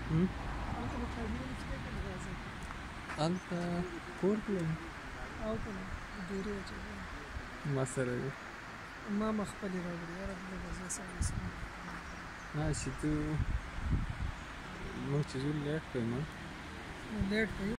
هم؟ هلته کور کې لري او کنه ډیره چې ما سره دی ما مخبلي راوړي یاره دغه ځای سره نه چې ته موږ چې ځو لیټ کوي لیټ کوي